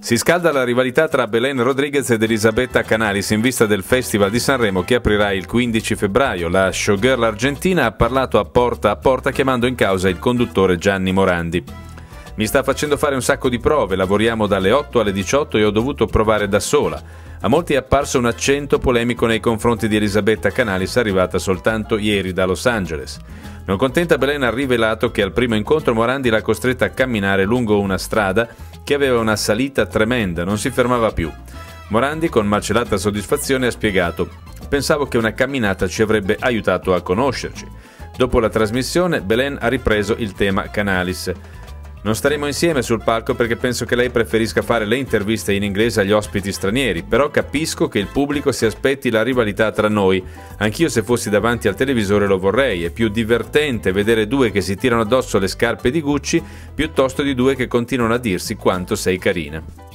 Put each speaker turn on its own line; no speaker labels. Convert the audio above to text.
Si scalda la rivalità tra Belén Rodriguez ed Elisabetta Canalis in vista del Festival di Sanremo che aprirà il 15 febbraio. La showgirl argentina ha parlato a porta chiamando in causa il conduttore Gianni Morandi. Mi sta facendo fare un sacco di prove, lavoriamo dalle 8 alle 18 e ho dovuto provare da sola. A molti è apparso un accento polemico nei confronti di Elisabetta Canalis, arrivata soltanto ieri da Los Angeles. Non contenta, Belén ha rivelato che al primo incontro Morandi l'ha costretta a camminare lungo una strada che aveva una salita tremenda, non si fermava più. Morandi, con malcelata soddisfazione, ha spiegato: «Pensavo che una camminata ci avrebbe aiutato a conoscerci». Dopo la trasmissione, Belén ha ripreso il tema Canalis. «Non staremo insieme sul palco perché penso che lei preferisca fare le interviste in inglese agli ospiti stranieri, però capisco che il pubblico si aspetti la rivalità tra noi. Anch'io se fossi davanti al televisore lo vorrei, è più divertente vedere due che si tirano addosso le scarpe di Gucci piuttosto di due che continuano a dirsi quanto sei carina».